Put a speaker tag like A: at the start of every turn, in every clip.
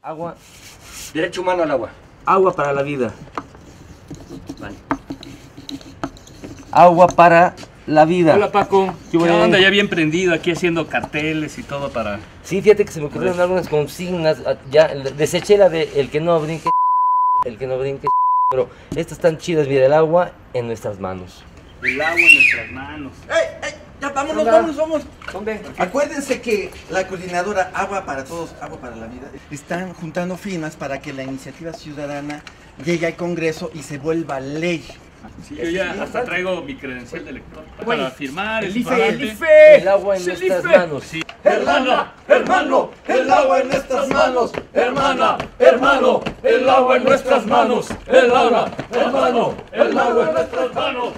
A: Agua.
B: Derecho humano al agua.
A: Agua para la vida.
B: Vale.
A: Agua para la vida.
C: Hola Paco, ¿qué
A: güey?
C: onda? Ya bien prendido aquí haciendo carteles y todo para...
A: Sí, fíjate que se me ocurrieron algunas consignas. Ya deseché la de el que no brinque, el que no brinque, pero estas están chidas. Mira, el agua en nuestras manos.
C: El agua en nuestras manos.
D: ¡Ey! Ya, vámonos, vamos.
A: ¿Dónde?
D: Acuérdense que la coordinadora Agua para Todos, Agua para la Vida están juntando firmas para que la iniciativa ciudadana llegue al Congreso y se vuelva ley.
C: Sí, yo ya hasta traigo mi credencial de lector para firmar.
D: El
C: es
D: IFE,
C: importante.
D: el IFE.
A: El agua en nuestras manos.
C: Sí.
D: Hermana, hermano, el agua en nuestras manos. Hermana, hermano, el agua en nuestras manos. Hermana, hermano, el agua en nuestras manos.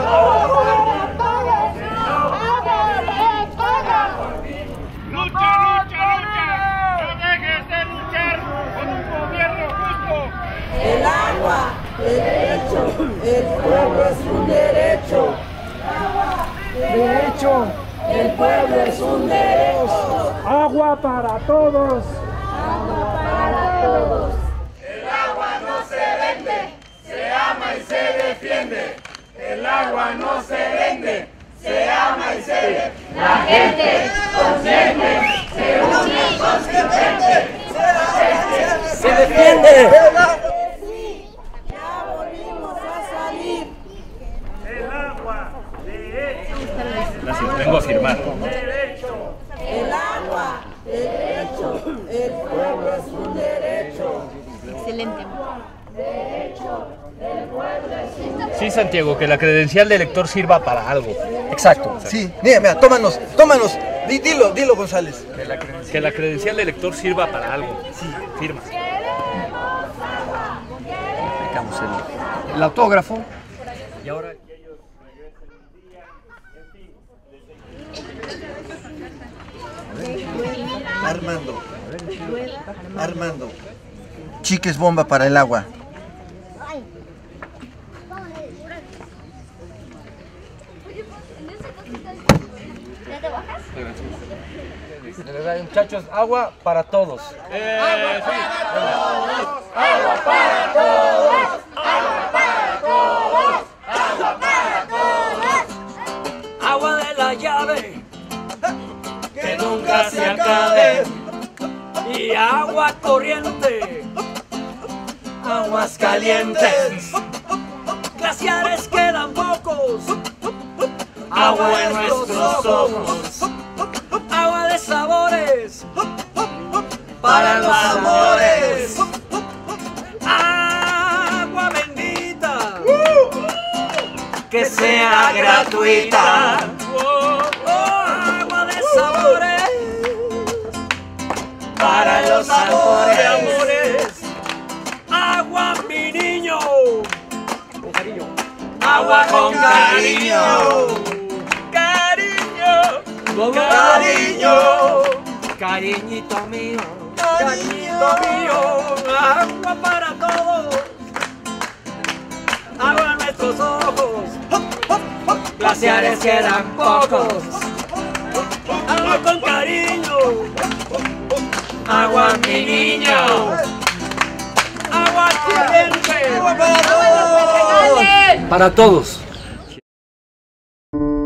E: ¡Lucha, lucha, lucha! ¡No dejes de luchar con un gobierno justo!
F: El agua, derecho, el pueblo es un derecho. Derecho, el pueblo es un derecho.
E: ¡Agua para todos!
F: Agua para todos.
E: El agua no se vende, se ama y se defiende. El agua no se vende, se ama y se defiende.
F: La gente consciente se une consciente.
A: ¡Se defiende!
F: Sí, ya volvimos a salir.
E: El agua, derecho,
C: Gracias, vengo a firmar.
E: derecho.
F: El agua, derecho, el pueblo es un derecho.
G: Excelente.
C: Sí, Santiago, que la credencial de lector sirva para algo.
D: Exacto. Sí, mira, tómanos. Dilo, González.
C: Que la credencial de lector sirva para algo. Sí, firma.
D: Sacamos el autógrafo.
C: Y ahora...
D: Armando. Chiques bomba para el agua.
A: De verdad, muchachos, agua para todos. Agua de la llave, que nunca se acabe. Y agua corriente, aguas calientes. Glaciares quedan pocos, agua en nuestros ojos. Agua de sabores, para los amores. Agua bendita, que sea gratuita. Agua de sabores, para los amores. Agua, mi niño, con cariño. Agua con cariño. Cariño, cariñito mío, agua para todos, agua en nuestros ojos, glaciares quedan pocos, agua con cariño, agua mi niño, agua corriente, para todos.